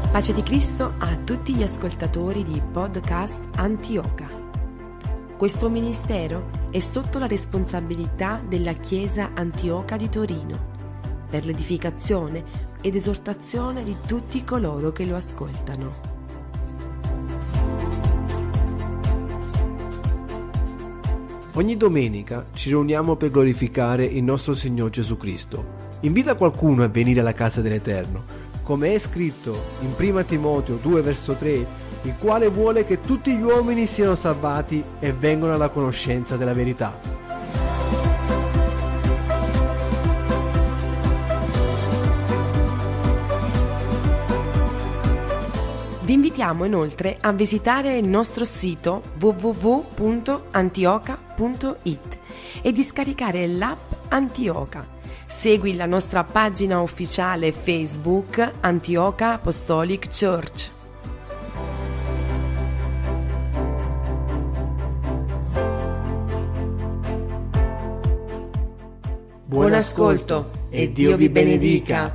Pace di Cristo a tutti gli ascoltatori di podcast Antioca. Questo ministero è sotto la responsabilità della Chiesa Antioca di Torino, per l'edificazione ed esortazione di tutti coloro che lo ascoltano. Ogni domenica ci riuniamo per glorificare il nostro Signore Gesù Cristo. Invita qualcuno a venire alla casa dell'Eterno, come è scritto in 1 Timoteo 2 verso 3, il quale vuole che tutti gli uomini siano salvati e vengano alla conoscenza della verità. Vi invitiamo inoltre a visitare il nostro sito www.antioca.it e di scaricare l'app Antioca. Segui la nostra pagina ufficiale Facebook Antioca Apostolic Church. Buon ascolto e Dio vi benedica.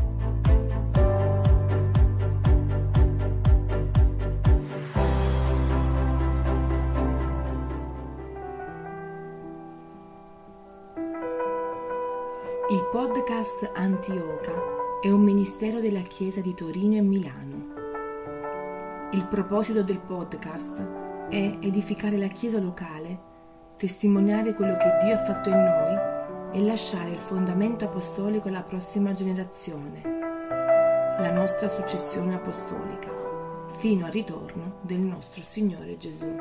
Il podcast Antioca è un ministero della Chiesa di Torino e Milano. Il proposito del podcast è edificare la Chiesa locale, testimoniare quello che Dio ha fatto in noi e lasciare il fondamento apostolico alla prossima generazione, la nostra successione apostolica, fino al ritorno del nostro Signore Gesù.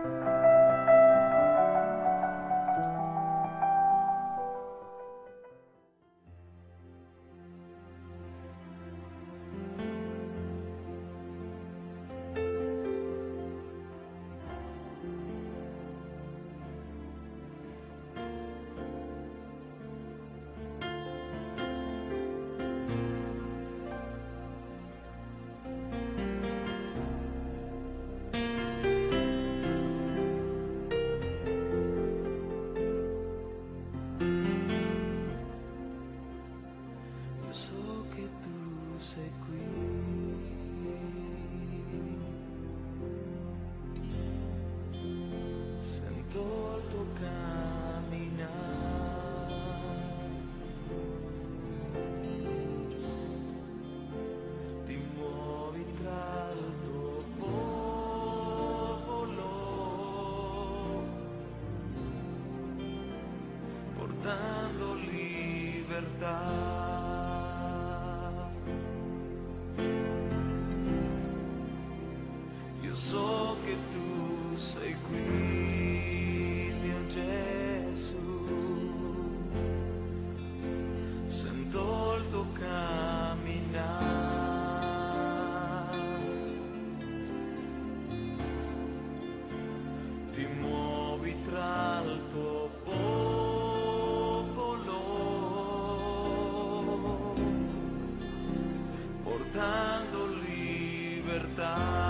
So che tu sei qui, sento il tuo camminare, ti muovi tra il tuo popolo, portando libertà. Io so che tu sei qui, mio Gesù, sento il tuo camminare, ti muovi tra il tuo popolo, portando libertà.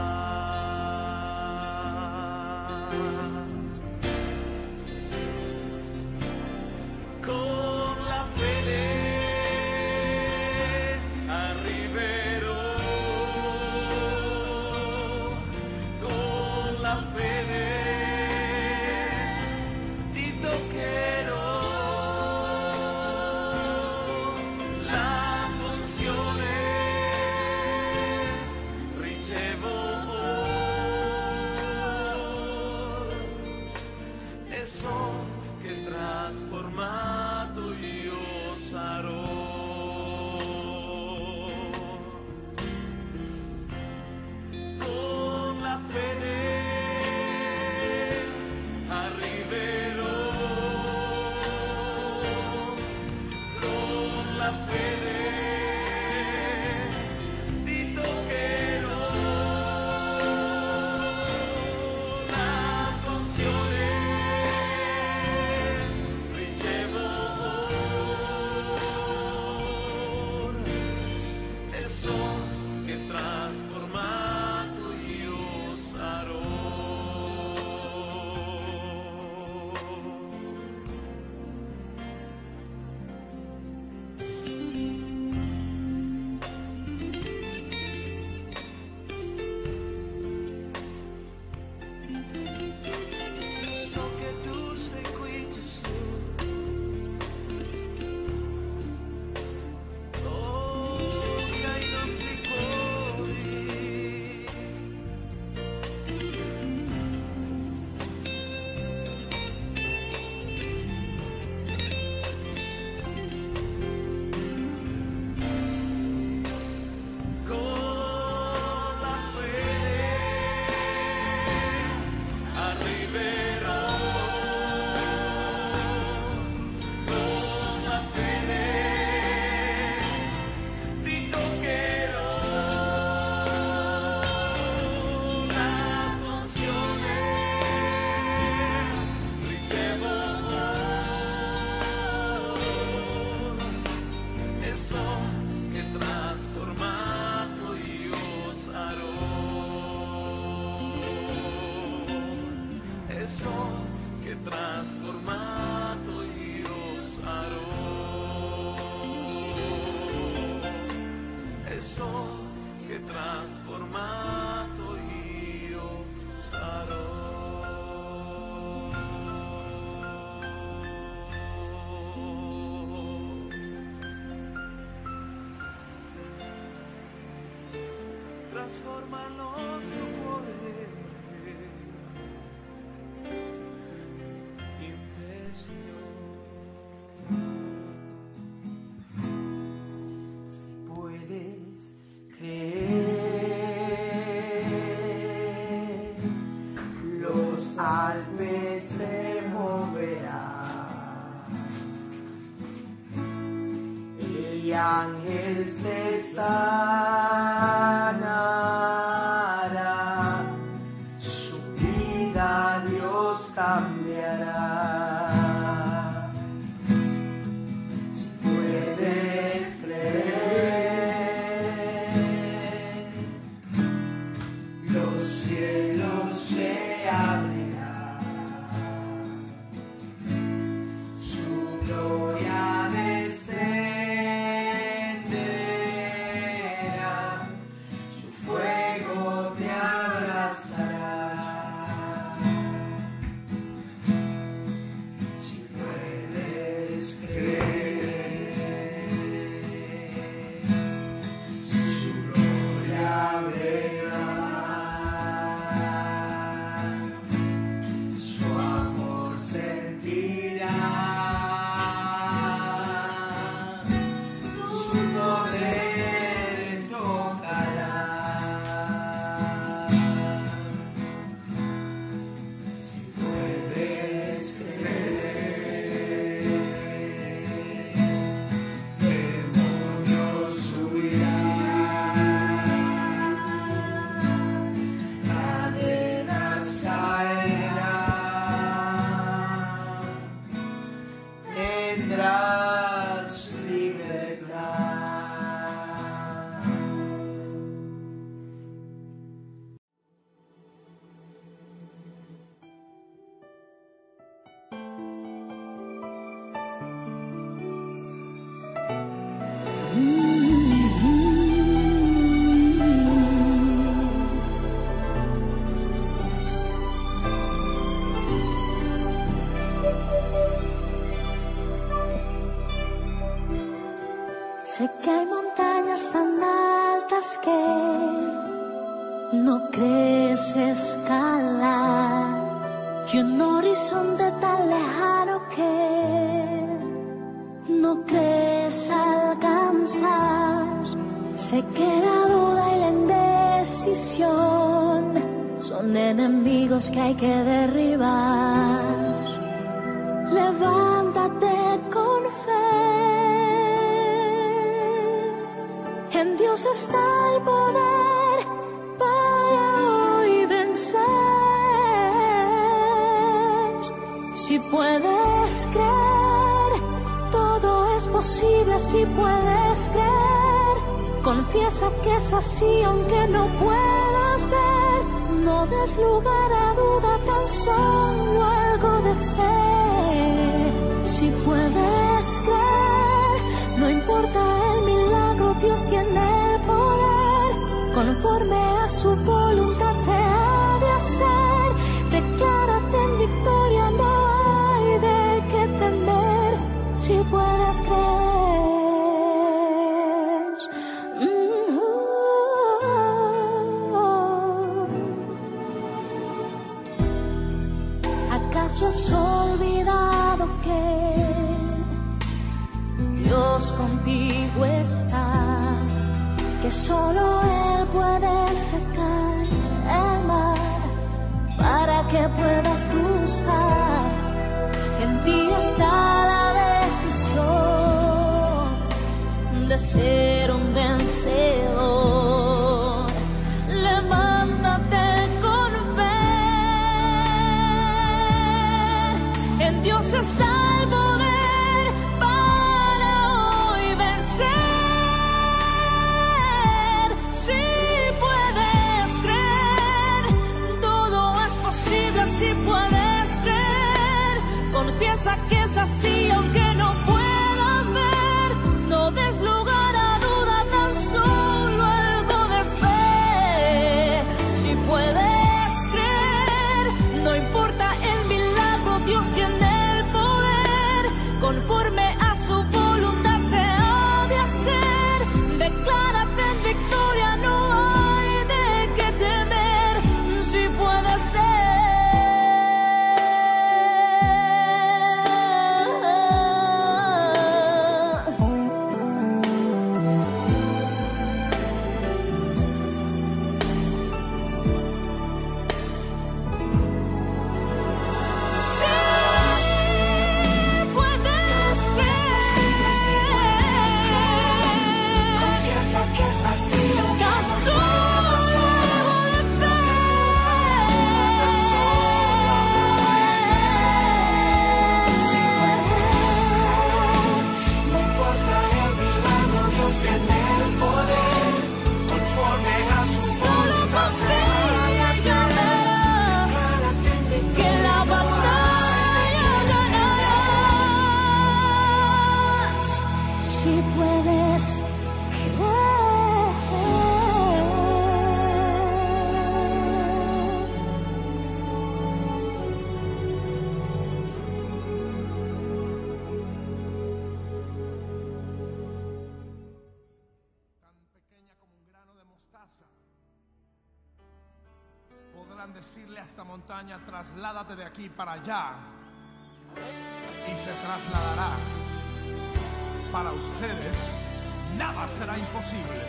So che trasformato io sarò, con la fede arriverò, con la fede ti toccherò, la funzione so che trasformato io sarò. so che trasformato io sarò. Trasforma il nostro cuore in te, Signore. Si puedes creer, los Alpes se moverán y ángel se sanará, su vida Dios cambiará. Si puedes creer, los cielos se abrirán, su gloria descenderá, su fuego te abrazará. Si puedes creer, su gloria verá, su amor sentirá, su poder tocará. Si puedes creer, demonios subirán, cadenas caerán, tendrás libertad. Sé que hay montañas tan altas que no crees escalar, y un horizonte tan lejano que no crees alcanzar. Sé que la duda y la indecisión son enemigos que hay que derribar. Levántate con fe. En Dios está el poder para hoy vencer. Si puedes creer, todo es posible. Si puedes creer, confiesa que es así aunque no puedas ver. No des lugar a duda, tan solo algo de fe. Si puedes creer, no importa el milagro, Dios tiene el poder. Conforme a su voluntad se ha de hacer. Declárate en victoria, no hay de qué temer. Si puedes creer. ¿Acaso has olvidado que Dios contigo está? Que solo Él puede secar el mar para que puedas cruzar. En ti está la decisión de ser un vencedor. Levántate con fe. En Dios está el poder para hoy vencer. Si puedes creer, todo es posible. Si puedes creer, confiesa que es así aunque no puedas ver. No des lugar a duda, tan solo conforme a su voluntad se ha de hacer. Declárate en victoria, no hay de qué temer, si puedes podrán decirle a esta montaña, trasládate de aquí para allá, y se trasladará. Para ustedes, nada será imposible.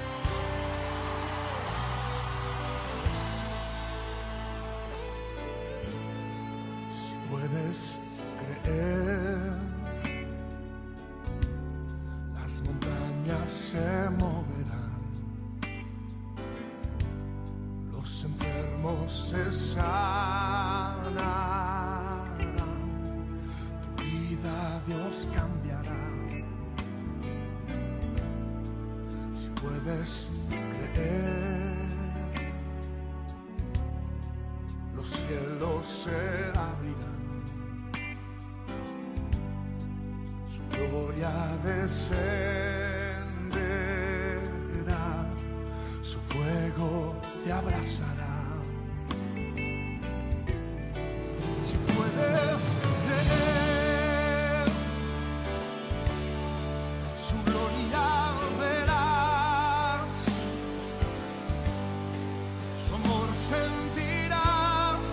Si puedes creer, las montañas se moverán. Los enfermos se sanarán, tu vida Dios cambiará. Si puedes creer, los cielos se abrirán, su gloria descenderá, su fuego te abrazará. Si puedes creer, su gloria verás, su amor sentirás,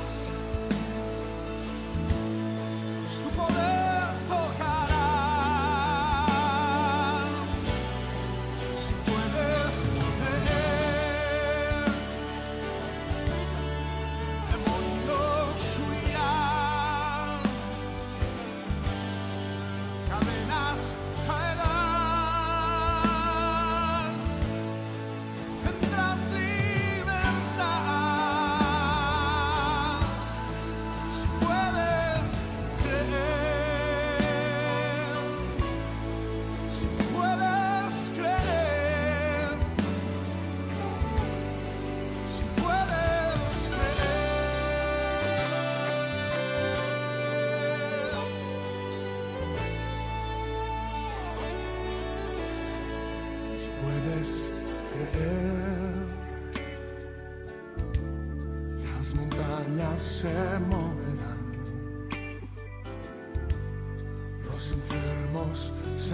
su poder tocarás. Si puedes creer, demonios huirán, cadenas caerán, tendrás libertad. Si puedes creer, si puedes creer, si puedes creer, si puedes creer, las montañas se moverán, los enfermos se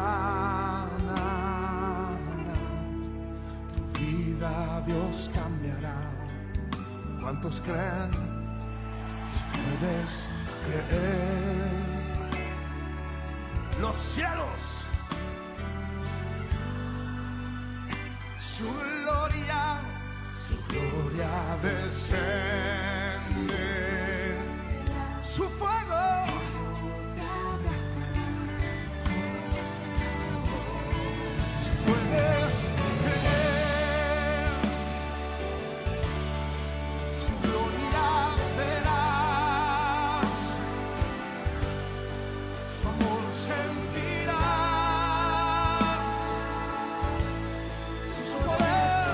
sanarán, tu vida Dios cambiará. ¿Cuántos creen? Si puedes creer, los cielos, su gloria descende, su fuego si puedes creer, su gloria verás, su amor sentirás, su poder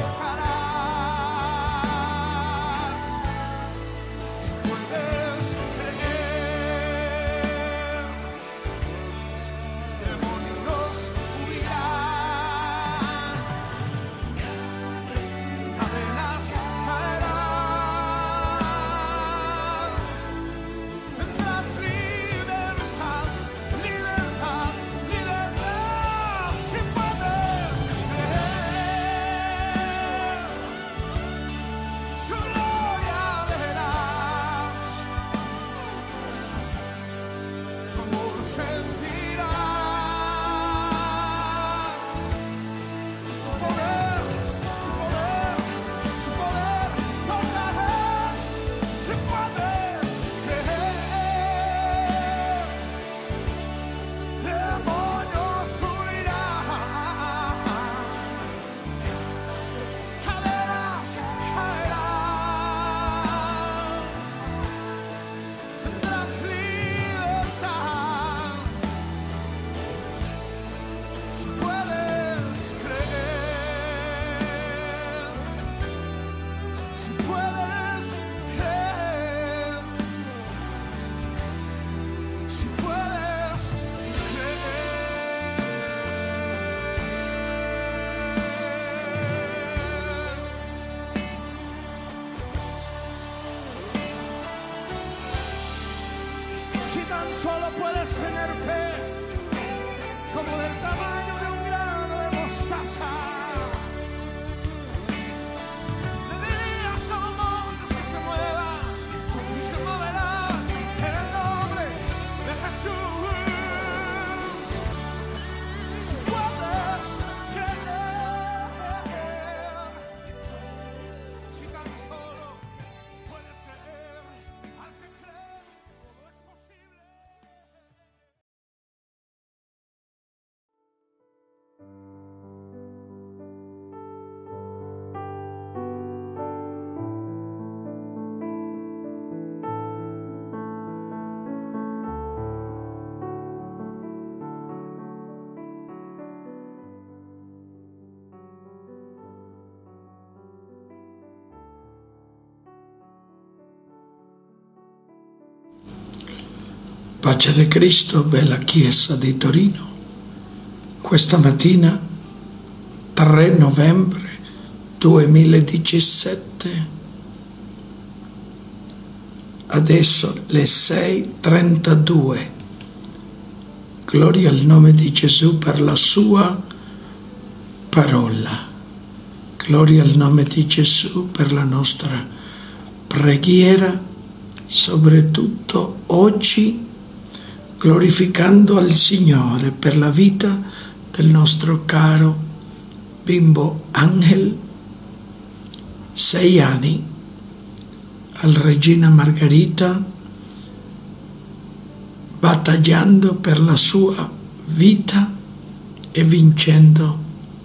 tocarás. Si puedes creer, demonios huirán, tener fe como del tamaño de un grano de mostaza. Le dirías a los montes que se muevan y se moverán en el nombre de Jesús. Si puedes creer, si tan solo puedes creer, al que cree todo es posible. Pace di Cristo, bella Chiesa di Torino. Questa mattina, 3 novembre 2017, adesso le 6:32. Gloria al nome di Gesù per la sua parola. Gloria al nome di Gesù per la nostra preghiera, soprattutto oggi, glorificando al Signore per la vita del nostro caro bimbo Angel, 6 anni, al Regina Margherita, battagliando per la sua vita e vincendo.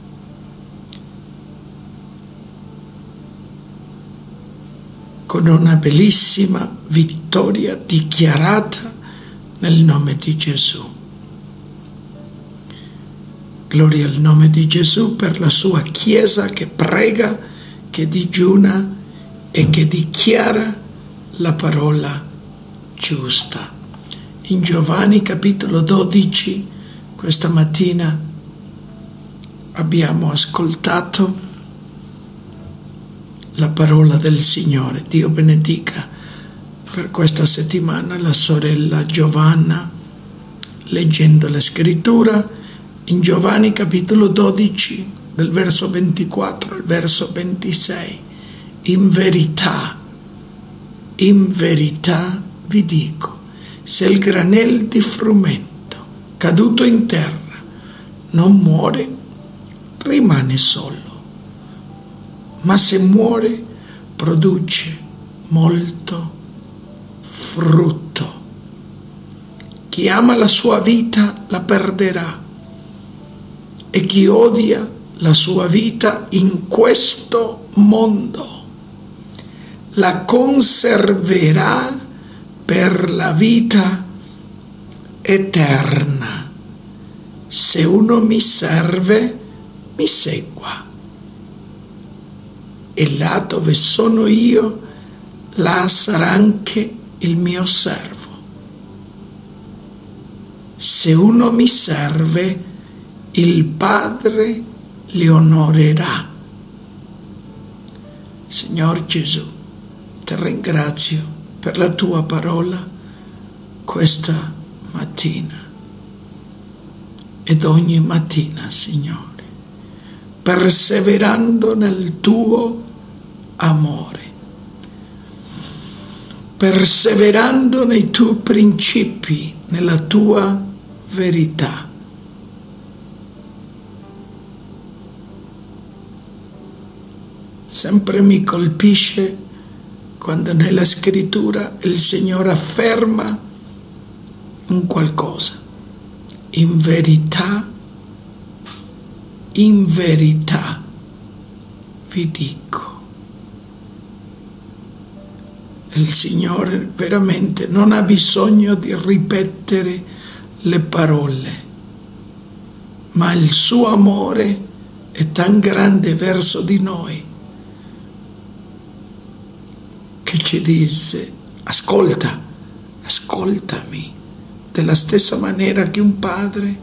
Con una bellissima vittoria dichiarata nel nome di Gesù. Gloria al nome di Gesù per la sua Chiesa che prega, che digiuna e che dichiara la parola giusta. In Giovanni capitolo 12, questa mattina abbiamo ascoltato la parola del Signore. Dio benedica per questa settimana la sorella Giovanna, leggendo la scrittura in Giovanni capitolo 12, del verso 24 al verso 26. In verità vi dico, se il granel di frumento caduto in terra non muore, rimane solo, ma se muore produce molto frutto. Chi ama la sua vita la perderà, e chi odia la sua vita in questo mondo la conserverà per la vita eterna. Se uno mi serve, mi segua, e là dove sono io, là sarà anche il mio servo. Se uno mi serve, il Padre li onorerà. Signor Gesù, ti ringrazio per la tua parola questa mattina ed ogni mattina, Signore, perseverando nel tuo amore, perseverando nei tuoi principi, nella tua verità. Sempre mi colpisce quando nella scrittura il Signore afferma un qualcosa. In verità vi dico. Il Signore veramente non ha bisogno di ripetere le parole, ma il suo amore è tan grande verso di noi che ci dice: ascoltami, della stessa maniera che un padre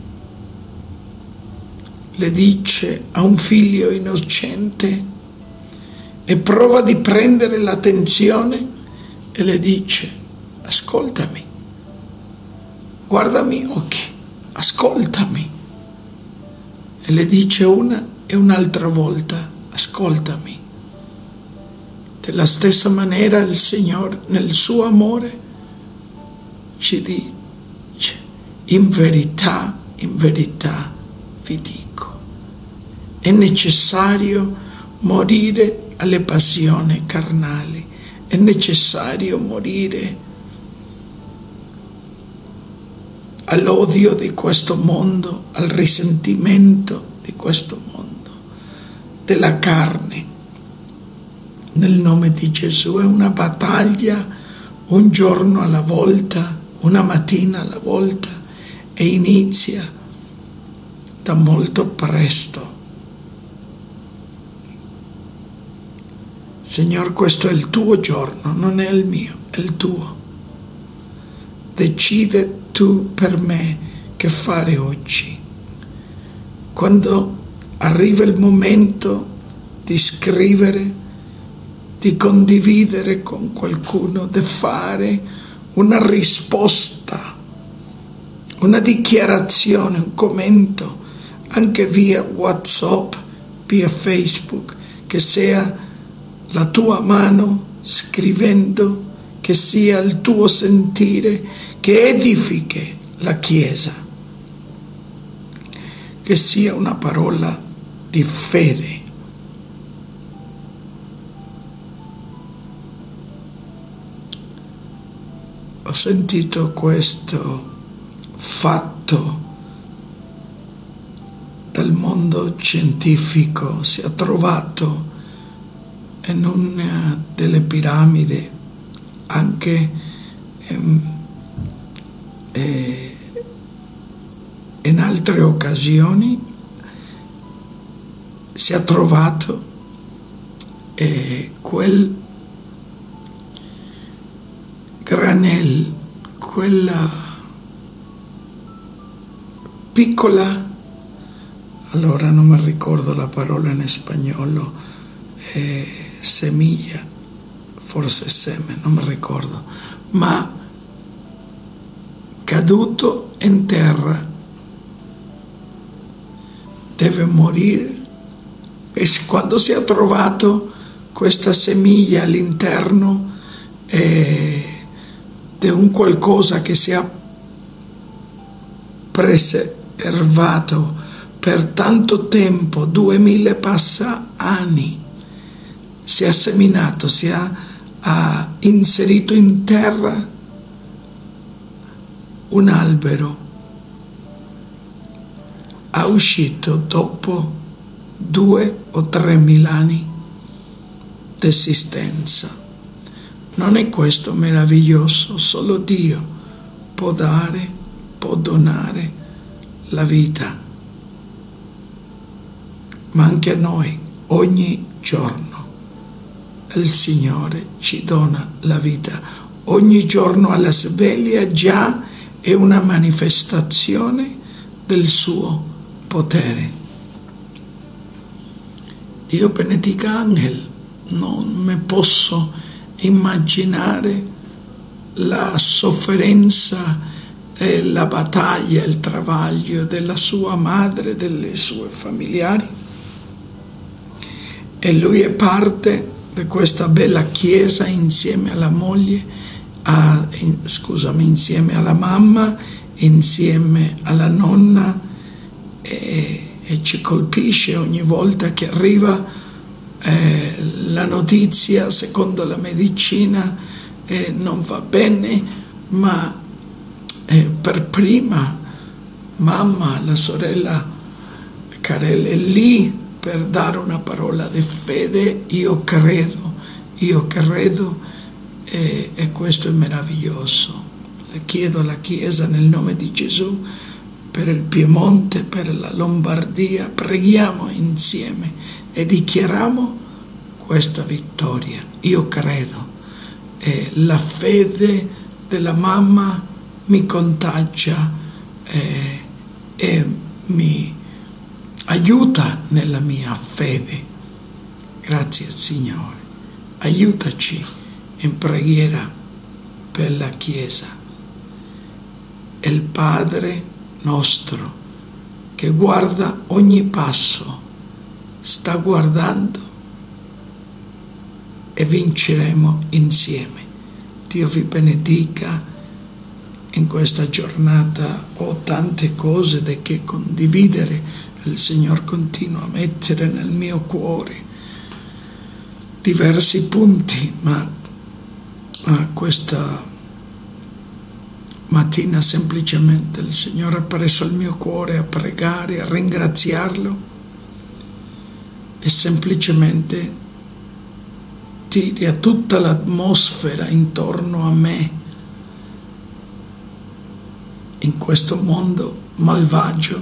le dice a un figlio innocente e prova di prendere l'attenzione e le dice: ascoltami. guardami gli occhi, ascoltami. E le dice una e un'altra volta, ascoltami. Della stessa maniera il Signore, nel suo amore, ci dice, in verità vi dico, è necessario morire alle passioni carnali, è necessario morire all'odio di questo mondo, al risentimento di questo mondo, della carne. Nel nome di Gesù è una battaglia, un giorno alla volta, una mattina alla volta, e inizia da molto presto. Signore, questo è il tuo giorno, non è il mio, è il tuo. Decide tu per me che fare oggi. Quando arriva il momento di scrivere, di condividere con qualcuno, di fare una risposta, una dichiarazione, un commento, anche via WhatsApp, via Facebook, che sia la tua mano scrivendo, che sia il tuo sentire, che edifichi la Chiesa, che sia una parola di fede. Ho sentito questo fatto dal mondo scientifico, si è trovato in una delle piramidi, anche in altre occasioni si è trovato quel granel, quella piccola, allora non mi ricordo la parola in spagnolo, semiglia, forse seme, non mi ricordo, ma caduto in terra deve morire. E quando si è trovato questa semiglia all'interno di un qualcosa che si è preservato per tanto tempo, 2000 passa anni, si è seminato, si è inserito in terra un albero, è uscito dopo 2 o 3 mila anni di esistenza. Non è questo meraviglioso? Solo Dio può dare, può donare la vita, ma anche noi ogni giorno il Signore ci dona la vita. Ogni giorno alla sveglia già è una manifestazione del suo potere. Dio benedica Angel, non mi posso immaginare la sofferenza, la battaglia, il travaglio della sua madre, delle sue familiari, e lui è parte di questa bella chiesa insieme alla moglie, insieme alla mamma, insieme alla nonna, e ci colpisce ogni volta che arriva la notizia, secondo la medicina non va bene, ma per prima mamma, la sorella Carella è lì per dare una parola di fede. Io credo, e questo è meraviglioso. Le chiedo alla Chiesa nel nome di Gesù, per il Piemonte, per la Lombardia, preghiamo insieme e dichiariamo questa vittoria. Io credo, la fede della mamma mi contagia e mi aiuta nella mia fede. Grazie Signore, aiutaci in preghiera per la Chiesa. il Padre nostro che guarda ogni passo, sta guardando e vinceremo insieme. Dio vi benedica. In questa giornata ho tante cose da che condividere. Il Signore continua a mettere nel mio cuore diversi punti, ma questa mattina semplicemente il Signore ha preso il mio cuore a pregare, a ringraziarlo e semplicemente tiri a tutta l'atmosfera intorno a me, in questo mondo malvagio,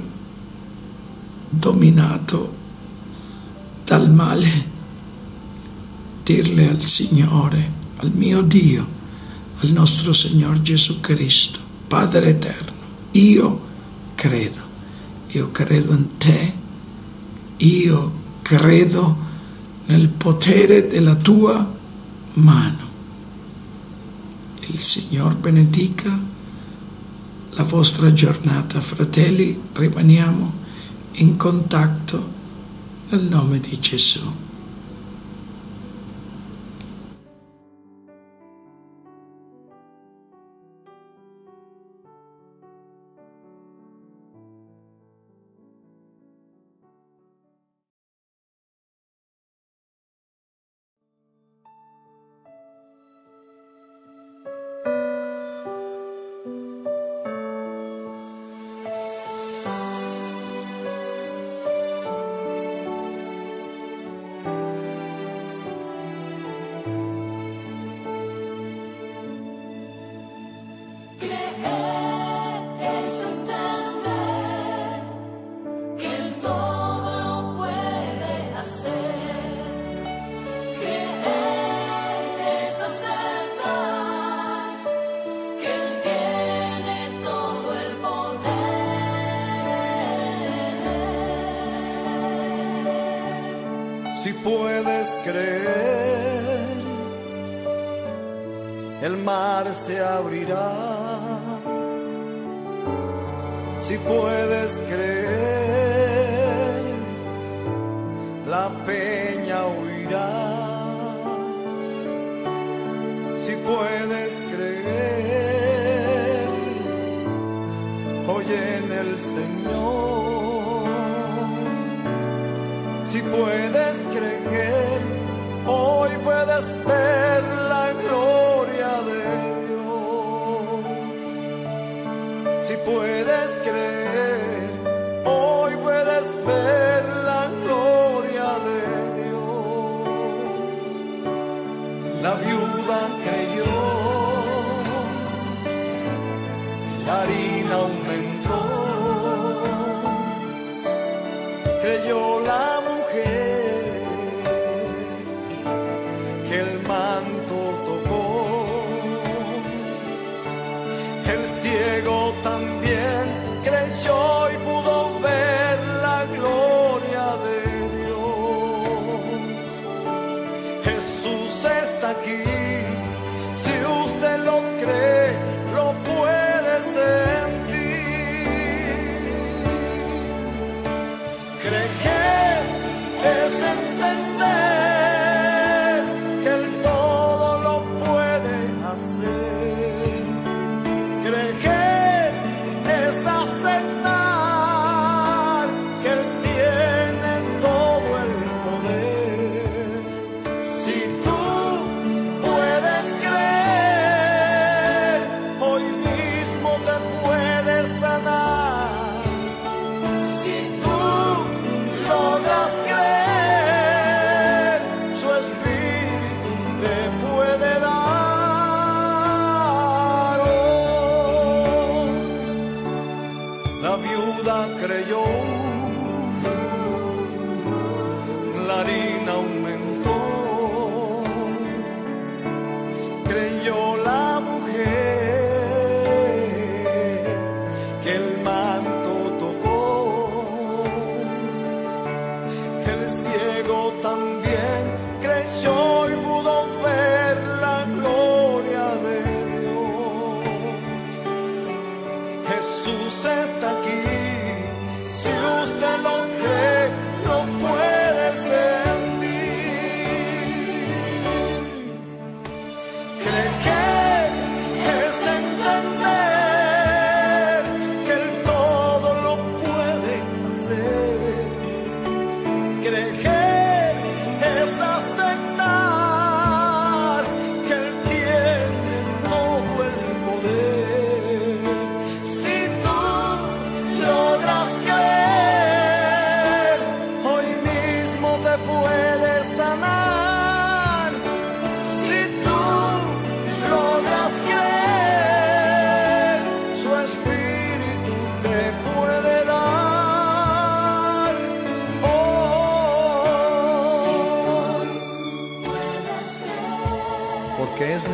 dominato dal male, dirle al Signore, al mio Dio, al nostro Signor Gesù Cristo, Padre eterno, io credo in te, io credo nel potere della tua mano. Il Signor benedica la vostra giornata, fratelli, rimaniamo in contatto nel nome di Gesù. Si puedes creer, el mar se abrirá. Si puedes creer, la peña huirá. Si puedes creer, oye en el Señor. Si puedes creer, hoy puedes ver la gloria de Dios. Si puedes creer, hoy puedes ver la gloria de Dios. La viuda creyó, la harina aumentó, creyó la que el manto tocó. El ciego también creyó y pudo ver la gloria de Dios. Jesús está aquí, si usted lo cree, lo puede sentir. Creer es entender que Él todo lo puede hacer. Creer es aceptar que Él tiene todo el poder. Si tú puedes creer, hoy mismo te puedes sanar. Si tú logras creer, su Espíritu te puede dar. Oh, la viuda creyó, la harina aumentó, creyó la mujer que el manto tocó. El ciego también creyó y pudo ver la gloria de Dios.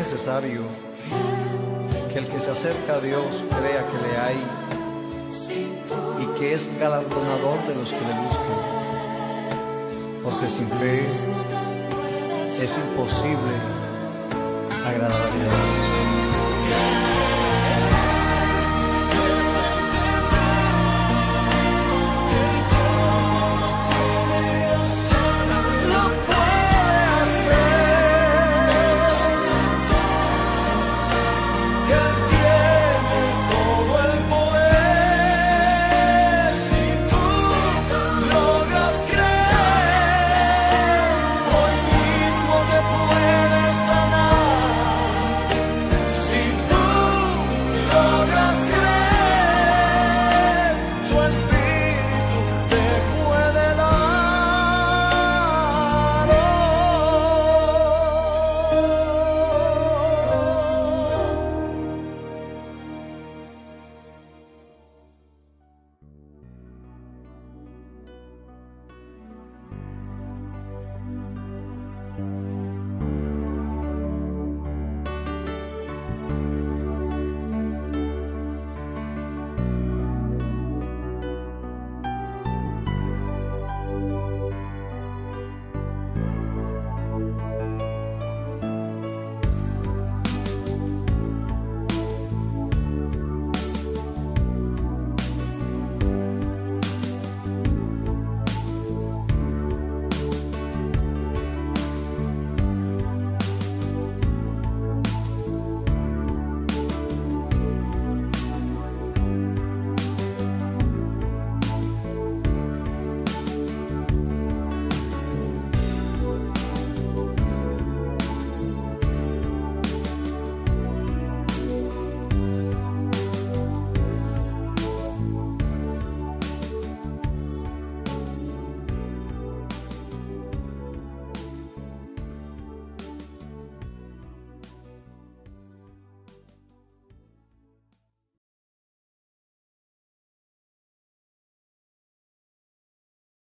necesario que el que se acerca a Dios crea que le hay y que es galardonador de los que le buscan, porque sin fe es imposible agradar a Dios.